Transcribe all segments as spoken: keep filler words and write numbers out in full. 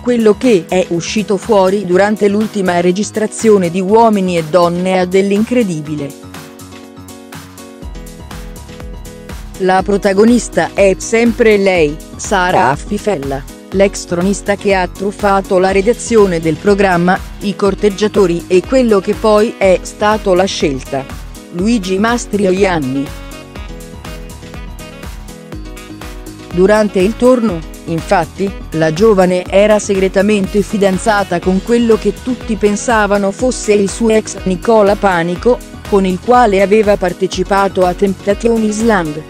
quello che è uscito fuori durante l'ultima registrazione di Uomini e Donne ha dell'incredibile. La protagonista è sempre lei, Sara Affifella, l'ex tronista che ha truffato la redazione del programma, i corteggiatori e quello che poi è stato la scelta. Luigi Mastroianni. Durante il torno, infatti, la giovane era segretamente fidanzata con quello che tutti pensavano fosse il suo ex Nicola Panico, con il quale aveva partecipato a Temptation Island.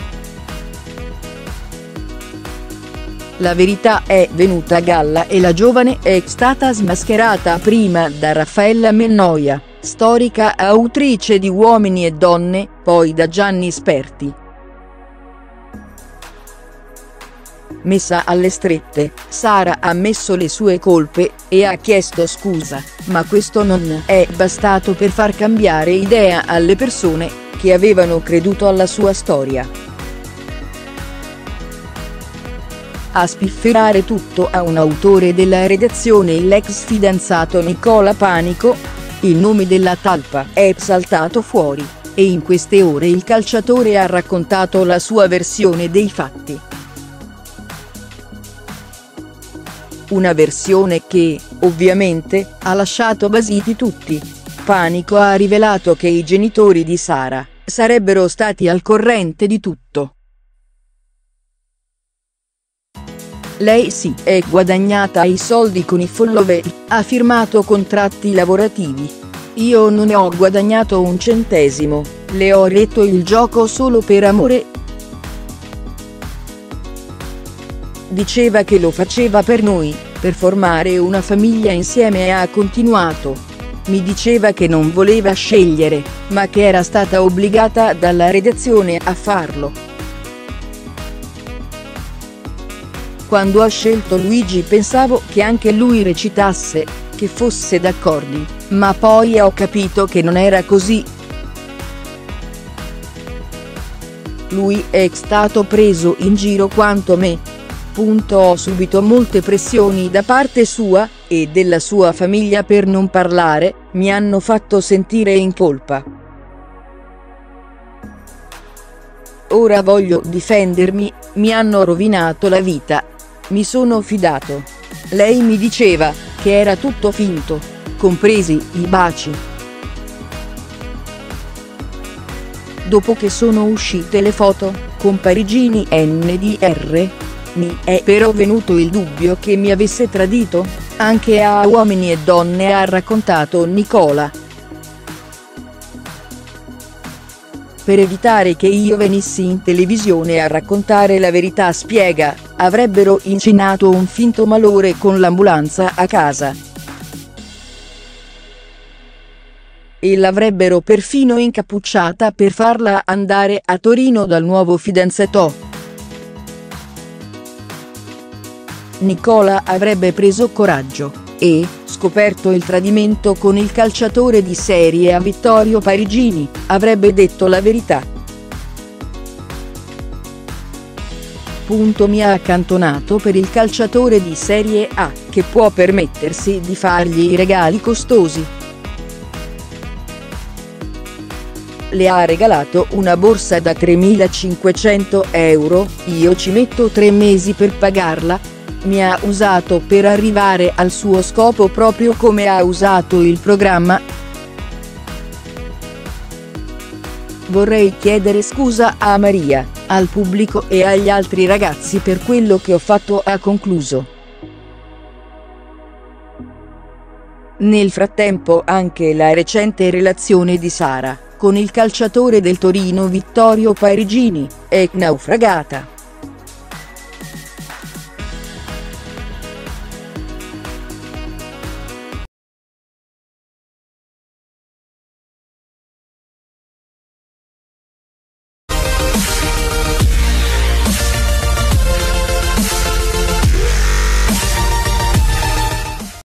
La verità è venuta a galla e la giovane è stata smascherata prima da Raffaella Mennoia, storica autrice di Uomini e Donne, poi da Gianni Sperti. Messa alle strette, Sara ha ammesso le sue colpe e ha chiesto scusa, ma questo non è bastato per far cambiare idea alle persone che avevano creduto alla sua storia. A spifferare tutto a un autore della redazione, l'ex fidanzato Nicola Panico. Il nome della talpa è saltato fuori, e in queste ore il calciatore ha raccontato la sua versione dei fatti. Una versione che, ovviamente, ha lasciato basiti tutti. Panico ha rivelato che i genitori di Sara sarebbero stati al corrente di tutto. Lei si è guadagnata i soldi con i follower, ha firmato contratti lavorativi. Io non ne ho guadagnato un centesimo, le ho retto il gioco solo per amore. Diceva che lo faceva per noi, per formare una famiglia insieme e ha continuato. Mi diceva che non voleva scegliere, ma che era stata obbligata dalla redazione a farlo. Quando ha scelto Luigi pensavo che anche lui recitasse, che fosse d'accordo, ma poi ho capito che non era così. Lui è stato preso in giro quanto me. Punto. Ho subito molte pressioni da parte sua, e della sua famiglia per non parlare, mi hanno fatto sentire in colpa. Ora voglio difendermi, mi hanno rovinato la vita. Mi sono fidato. Lei mi diceva che era tutto finto, compresi i baci. Dopo che sono uscite le foto, con Parigini N D R, mi è però venuto il dubbio che mi avesse tradito. Anche a Uomini e Donne ha raccontato Nicola. Per evitare che io venissi in televisione a raccontare la verità, spiega, avrebbero incenato un finto malore con l'ambulanza a casa. E l'avrebbero perfino incappucciata per farla andare a Torino dal nuovo fidanzato. Nicola avrebbe preso coraggio e, scoperto il tradimento con il calciatore di Serie A Vittorio Parigini, avrebbe detto la verità. Punto. Mi ha accantonato per il calciatore di Serie A, che può permettersi di fargli i regali costosi. Le ha regalato una borsa da tremilacinquecento euro, io ci metto tre mesi per pagarla. Mi ha usato per arrivare al suo scopo proprio come ha usato il programma. Vorrei chiedere scusa a Maria, al pubblico e agli altri ragazzi per quello che ho fatto, ha concluso. Nel frattempo anche la recente relazione di Sara con il calciatore del Torino Vittorio Parigini è naufragata.